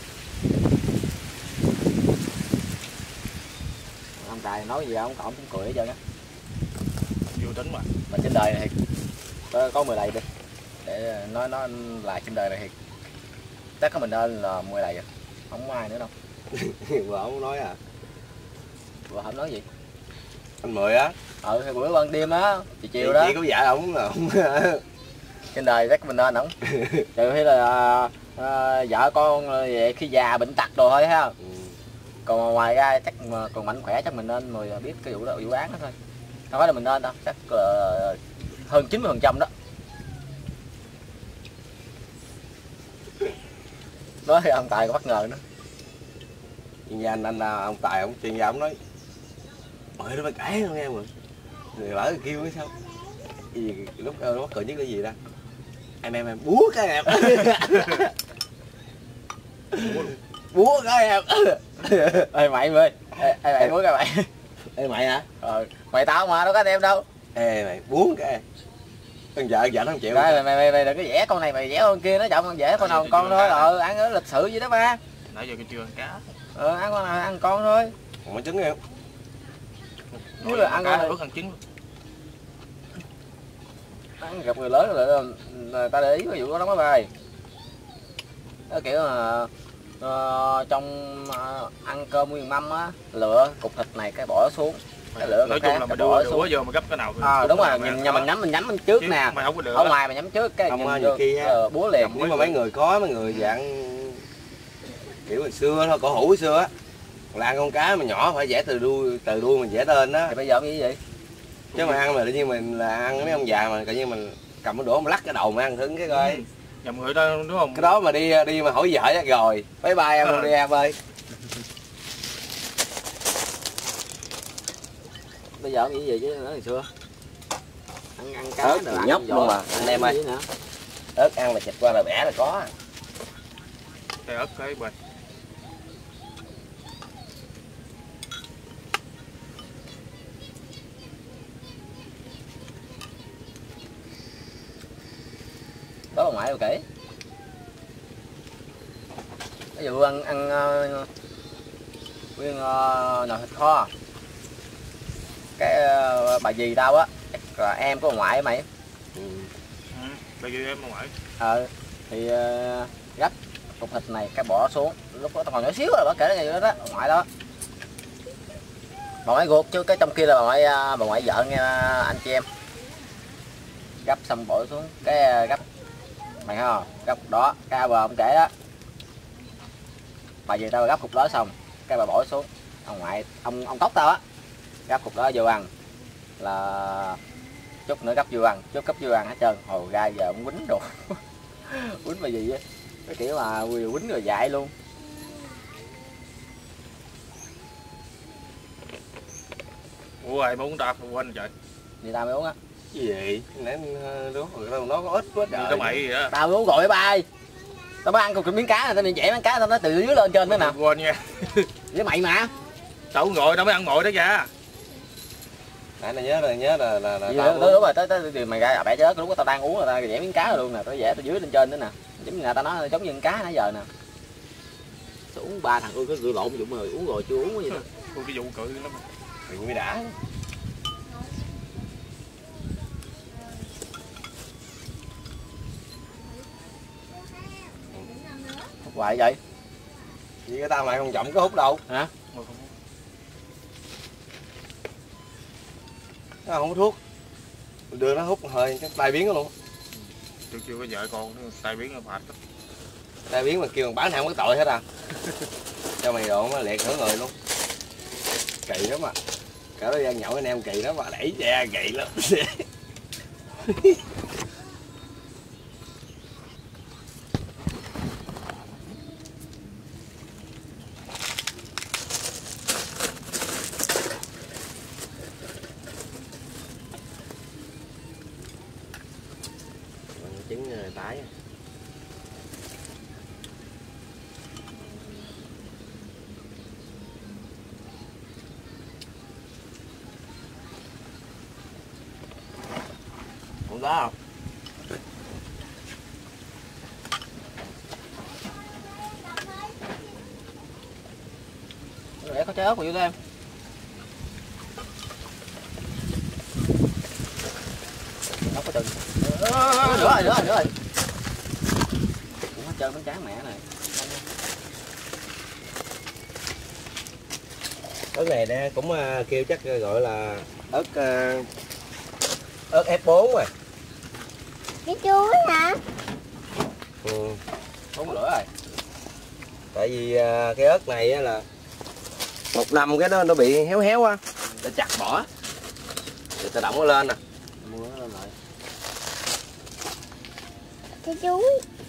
Ông Tài nói gì ông cũng cười hết trơn á. Vô tính mà. Mà trên đời này thiệt có 10 lầy đi để nói là trên đời này thiệt chắc có mình nên là 10 lầy rồi, không có ai nữa đâu. Bữa ông nói à? Bữa không nói gì? Anh Mười á? Thì bữa ban đêm á, chiều đó. Chị có vợ ổng là ổng trên đời chắc mình nên ổng. Trừ khi là vợ con về khi già bệnh tật rồi thôi ha. Còn ngoài ra chắc mà còn mạnh khỏe chắc mình nên Mười biết cái vụ đó, vụ án đó thôi. Không phải là mình nên đâu, chắc là hơn 90% đó. Nói thì ông Tài có bất ngờ nữa. chuyên gia ông Tài ông chuyên gia ông nói mời nó phải cãi không nghe mà người lỡ kêu cái sao gì lúc nó cười nhất cái gì đó em búa cái em búa cái em. Ê mày ơi, mày búa cái mày. Ê mày hả? Mày tao mà đâu có em đâu. Ê mày búa cái con vợ nó không chịu. Mày đừng có vẽ con này mày vẽ con kia, nó chọn con vẽ con nào con thôi. Ăn ở lịch sự gì đó ba. Nãy giờ chưa ăn cá. Ăn con nào ăn con thôi. Còn có trứng em. Nếu là ăn con ướt ăn trứng. Ăn gặp người lớn là ta để ý cái vụ đó lắm á ba. Nó kiểu là trong ăn cơm nguyên mâm á, lựa cục thịt này cái bỏ xuống. Cái lựa nói chung là mày bỏ đũa vô mà gấp cái nào. Đúng rồi, nhà mình nhắm trước nè. Mày không có được. Ở ngoài mà nhắm trước cái không nhiều khi búa liền. Nếu mà mấy người dạng kiểu hồi xưa thôi, cổ hủ hồi xưa á, là con cá mà nhỏ phải vẽ từ đuôi mình vẽ tên đó. Thì bây giờ như vậy chứ mà ăn mà tự nhiên mình là ăn mấy ông già mà tự nhiên mình cầm cái đũa mà lắc cái đầu mà ăn thử cái coi. Nhầm người ta đúng không? Cái đó mà đi mà hỏi vợ á rồi bye bye em luôn đi em ơi. Bây giờ như vậy chứ nó hồi xưa ăn cá ớt thì nhóc luôn mà anh em ơi. Ớt ăn mà xịt qua là bẻ là có. Cái ớt cái bịch. Đó bà ngoại đâu kể. Ví dụ ăn nguyên nồi thịt kho. Cái bà dì tao á, là em của bà ngoại mày. Bà dì em bà ngoại. Thì gấp cục thịt này cái bỏ xuống. Lúc đó tao còn nhỏ xíu rồi bà kể cái gì đó đó, bà ngoại đó. Bà ngoại ruột chứ cái trong kia là bà ngoại vợ nghe anh chị em. Gấp xong bỏ xuống cái gấp mày thấy không, gấp đó cái bà ông kể đó, bà về tao gấp cục đó xong cái bà bỏ xuống ông ngoại ông Tóc tao á gắp cục đó vô ăn là chút nữa gấp vô ăn, chút gấp vô ăn hết trơn. Hồi ra giờ ông quýnh rồi quýnh mà gì á, cái kiểu mà quýnh rồi dạy luôn. Ủa ai muốn ta quên trời. Gì tao mới uống á. Cái gì nãy nó có ít quá Gì trời. tao mày vậy á. Tao mới uống rồi ba ơi. Tao mới ăn cục miếng cá này, tao đi vẽ miếng cá tao nó từ dưới lên trên nữa nè. Quên nha. Với mày mà. Tao ngồi tao mới ăn ngồi đó ra. Nãy là nhớ là Đúng rồi, tới mày ra bẻ chết lúc đó tao đang uống là tao vẽ miếng cá rồi luôn nè, tao vẽ từ dưới lên trên nữa nè. Giống như người ta nói giống như con cá nãy giờ nè. Sao uống 3 thằng cái rượu lộn dụng rồi uống rồi chưa uống cái gì đó. Cái vụ cự lắm. thì cũng mới đã. Hút hoài vậy? Vì cái tao mày không chậm có hút đâu. Hả? Nó không hút thuốc. Đưa nó hút hơi cái tai biến nó luôn. Chưa có vợ con tai biến nó phạt. Tai biến mà kêu thằng bán hàng có tội hết à. Cho mày độ nó liệt nửa người luôn. Kỳ lắm à. Cả đó ăn nhậu anh em kỳ lắm mà đẩy ra kỳ lắm. Trứng tái. Không đó không? Để có trái ớt vào vô em. Nó có từng. Nữa rồi. Cũng hết trơn bánh tráng mẹ này. Ớt này nè cũng kêu chắc gọi là ớt F4 rồi. Cái chuối hả? Ừ. Không lửa rồi. Tại vì cái ớt này á là một năm cái nó bị héo héo á, để chặt bỏ, rồi tự động nó lên nè. Mua nó lên lại. Cái chuối.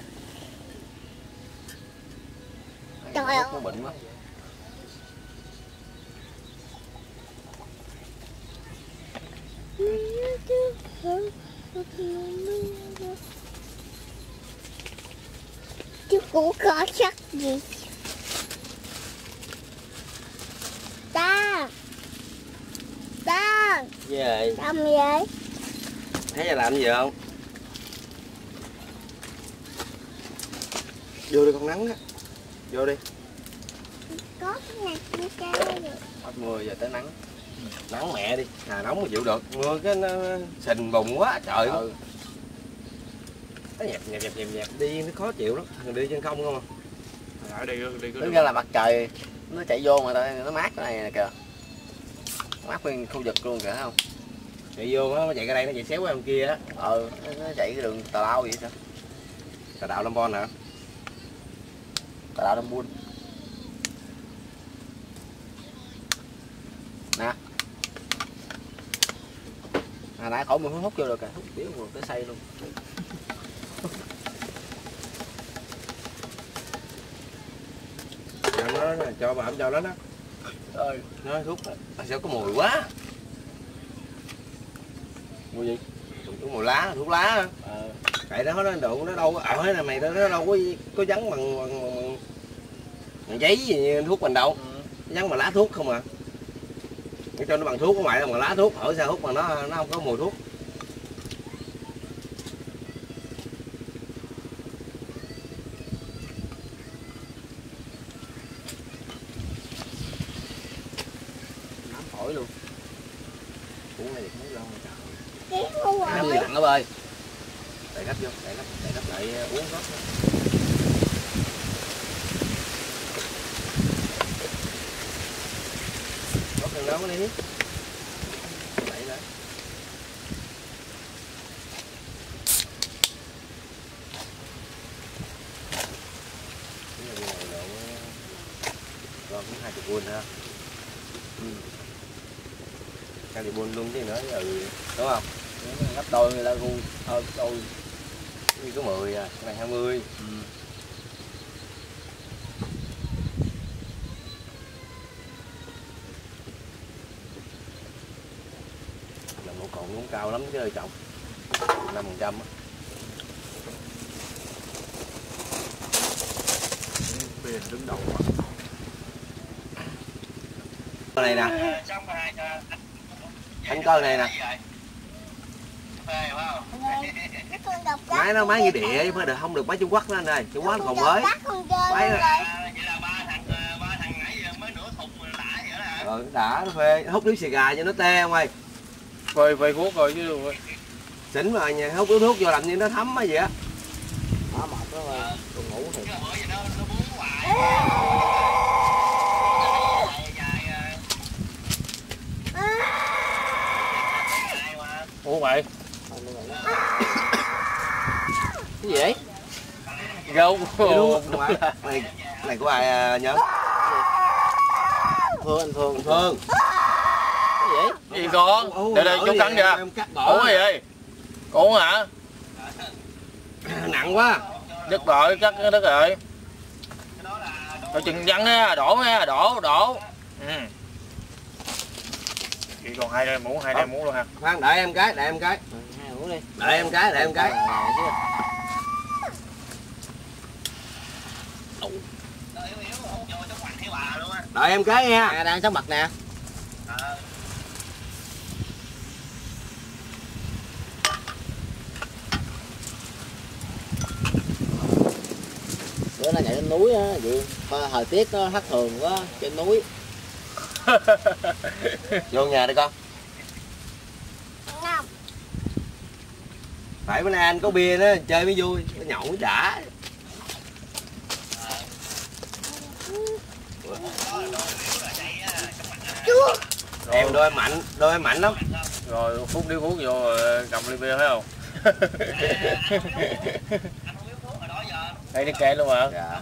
Trời ơi. Nó bệnh quá. Chứ cũng có chắc gì. Ta. Về Làm gì vậy? thấy là làm gì không? Vô đi con nắng á, vô đi. Có cái này kia cao rồi. Hết mưa giờ tới nắng. Nắng mẹ đi, nóng mà chịu được, mưa cái nó sình bùng quá trời. Nó nhẹp đi nó khó chịu lắm, thằng đi chân không không à. Tính ra là mặt trời nó chạy vô mà nó mát cái này nè kìa. Mát nguyên khu vực luôn kìa thấy không? Chạy vô nó chạy ra đây nó chạy xéo qua bên kia á. Nó chạy cái đường tà lao vậy sao? Tà đạo Lâm Bon hả? Tà lao Đông Buôn. Nè. Nãy khỏi mình hút vô được kìa, hút tiếng rồi tới say luôn. Nó cho bà cho nó đó. Ơi, Nó hút sao có mùi quá. mùi gì? Có mùi lá, thuốc lá. Tại đó nó độ nó đâu ở này mày nó đâu có vắng bằng giấy gì thuốc mình đâu. Vắng bằng lá thuốc không à. Cái cho nó bằng thuốc của mày là bằng lá thuốc, ở sao hút mà nó không có mùi thuốc. Nắm phổi luôn. Uống này mấy lon trời. Cái ngu Nắm rồi. lặng đó ơi. Đẩy gấp vô, đẩy gấp lại uống gót. Gót lên đó đi. Đẩy lại. Cái này độ còn cũng 20 won ha. California luôn chứ nữa, đúng không? Gấp đôi người ta gu hơn đôi. Cái có 10 à, cái này 20. Là một cọng cũng cao lắm chứ ơi trọng. 5% á. Bền đứng đầu quá. Cái này nè. Anh coi này nè. Máy nó máy nghĩa địa mới được, không được máy Trung Quốc đó anh ơi. Trung Quốc nó còn mới. Máy rồi đã nó phê, hút điếu xì gà cho nó tê không ơi. Phê thuốc rồi chứ luôn. Xỉn mà nhà hút điếu thuốc vô làm như nó thấm á vậy á. Đó mệt đó mà còn ngủ thì. Ủa mày Cái gì vậy? gâu Này của ai nhớ? Phương, anh Phương. Phương. Cái gì vậy? gì con? Để chú cắn kìa. Ủa gì vậy? Ủa hả? Nặng quá. Đứt rồi, chắc đứt rồi. Rồi chừng văng á, đổ nha, đổ. Chị còn hai đây mũ luôn ha. Khoan đợi em cái. Hai ngủ đi. Đợi em cái. Đợi em cái nha. Đang sống mặt nè. Bữa nó nhảy lên núi á, vậy thời tiết nó thất thường quá trên núi. Vô nhà đi con. Không. Phải bữa nay anh có bia đó chơi mới vui, nhậu mới đã. Em đôi em mạnh lắm. Rồi phút điếu thuốc vô cầm ly bia thấy không? Đây đi kệ luôn mà. Dạ.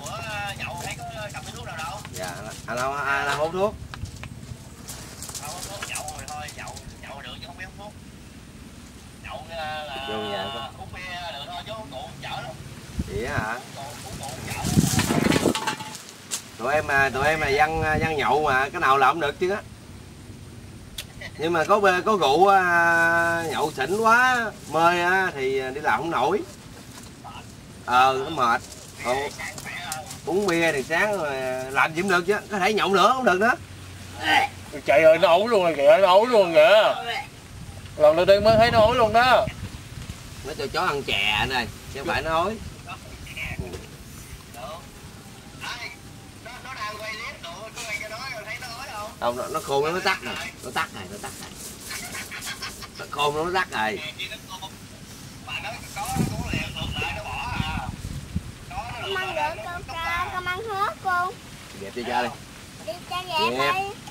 Dạ, anh không hút thuốc. Vô nhà con. Vậy hả? Tụi em là dân nhậu mà cái nào làm được chứ á. Nhưng mà có rượu nhậu xỉn quá mơi thì đi làm không nổi. Nó mệt. Còn uống bia thì sáng rồi làm gì cũng được chứ, có thể nhậu nữa cũng được nữa. Trời ơi nó ối luôn rồi kìa, lần đầu tiên mới thấy nó ối luôn đó. Nó cho chó ăn chè này chứ không phải nó ối. Không, nó khôn nó tắt rồi, nó tắt này. Nó khôn nó tắt rồi. Con ăn được con ca, con ăn hết cô. Dẹp cho cha đi. Đi cha dẹp đi.